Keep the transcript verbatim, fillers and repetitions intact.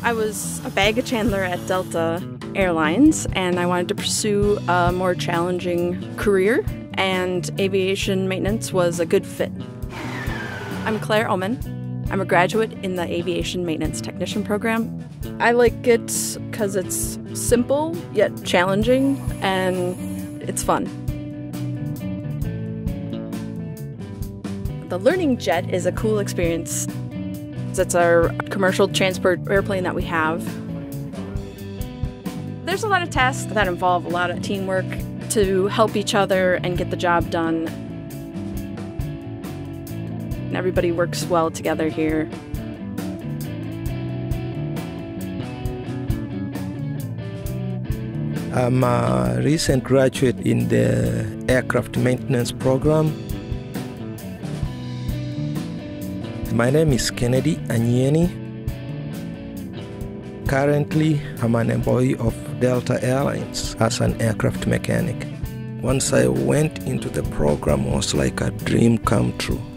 I was a baggage handler at Delta Airlines, and I wanted to pursue a more challenging career, and aviation maintenance was a good fit. I'm Claire Oman. I'm a graduate in the Aviation Maintenance Technician program. I like it because it's simple yet challenging, and it's fun. The Learning Jet is a cool experience. It's our commercial transport airplane that we have. There's a lot of tasks that involve a lot of teamwork to help each other and get the job done. And everybody works well together here. I'm a recent graduate in the aircraft maintenance program. My name is Kennedy Anyeni. Currently, I'm an employee of Delta Airlines as an aircraft mechanic. Once I went into the program, it was like a dream come true.